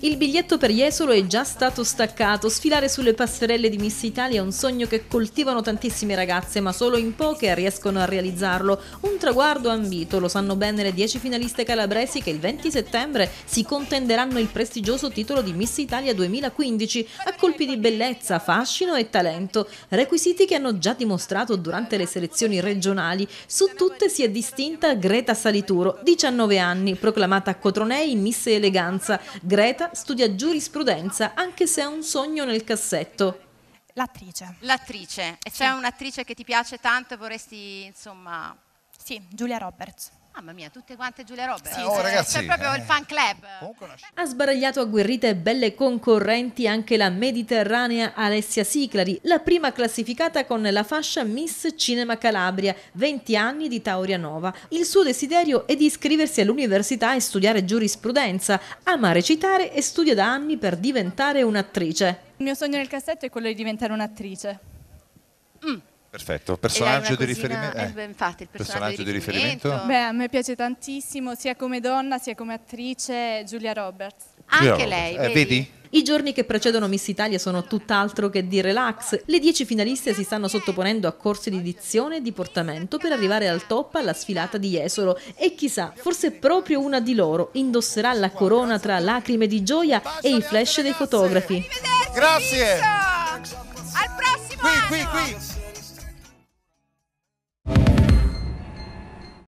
Il biglietto per Jesolo è già stato staccato. Sfilare sulle passerelle di Miss Italia è un sogno che coltivano tantissime ragazze, ma solo in poche riescono a realizzarlo. Un traguardo ambito, lo sanno bene le 10 finaliste calabresi che il 20 settembre si contenderanno il prestigioso titolo di Miss Italia 2015 a colpi di bellezza, fascino e talento. Requisiti che hanno già dimostrato durante le selezioni regionali. Su tutte si è distinta Greta Salituro, 19 anni, proclamata a Cotronei Miss Eleganza. Greta studia giurisprudenza, anche se ha un sogno nel cassetto. L'attrice. L'attrice. E c'è un'attrice che ti piace tanto e vorresti, insomma... Sì, Julia Roberts. Mamma mia, tutte quante Julia Roberts. Sì, ragazzi, c'è proprio il fan club. Ha sbaragliato agguerrite e belle concorrenti anche la mediterranea Alessia Siclari, la prima classificata con la fascia Miss Cinema Calabria, 20 anni di Taurianova. Il suo desiderio è di iscriversi all'università e studiare giurisprudenza. Ama recitare e studia da anni per diventare un'attrice. Il mio sogno nel cassetto è quello di diventare un'attrice. Perfetto, personaggio di riferimento. Infatti, il personaggio di riferimento. Beh, a me piace tantissimo, sia come donna sia come attrice, Julia Roberts. Anche lei, vedi? I giorni che precedono Miss Italia sono tutt'altro che di relax. Le 10 finaliste si stanno sottoponendo a corsi di dizione e di portamento per arrivare al top alla sfilata di Jesolo. E chissà, forse proprio una di loro indosserà la corona tra lacrime di gioia e i flash dei fotografi. Grazie! Al prossimo anno! Qui!